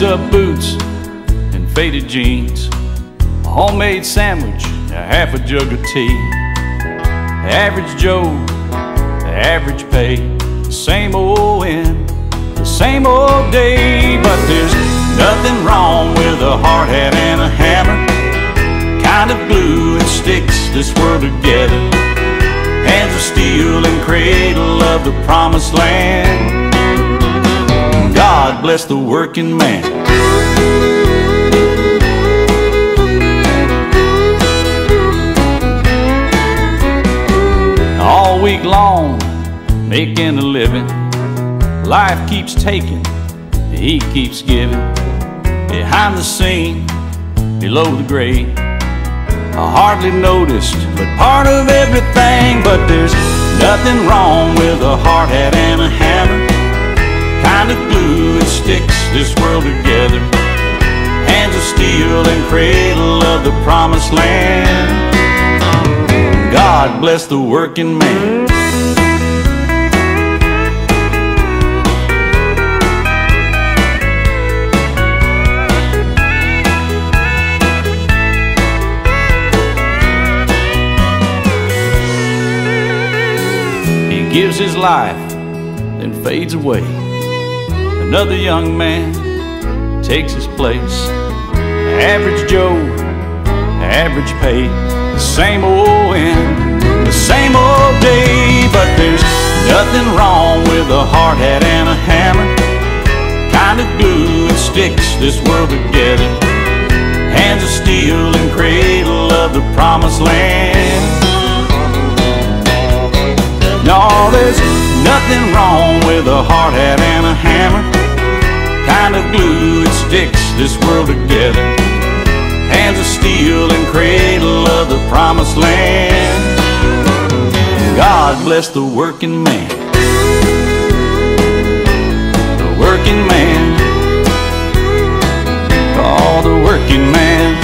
lace-up boots and faded jeans, a homemade sandwich, a half a jug of tea. Average Joe, average pay, the same old end, the same old day. But there's nothing wrong with a hard hat and a hammer, kind of glue that sticks this world together. Hands of steel and cradle of the promised land. God bless the working man. All week long, making a living, life keeps taking, he keeps giving. Behind the scene, below the grade, I hardly noticed, but part of everything. But there's nothing wrong with a hard hat and a hammer, kind of glue that sticks this world together. Hands of steel and cradle of the promised land. God bless the working man. He gives his life, then fades away. Another young man takes his place. Average Joe, average pay, the same old end, the same old day. But there's nothing wrong with a hard hat and a hammer, kind of glue that sticks this world together. Hands of steel and cradle of the promised land. No, there's nothing wrong with a hard hat and a hammer, kind of glue that sticks this world together. Hands of steel and cradle of the promised land. God bless the working man. The working man. Oh, the working man.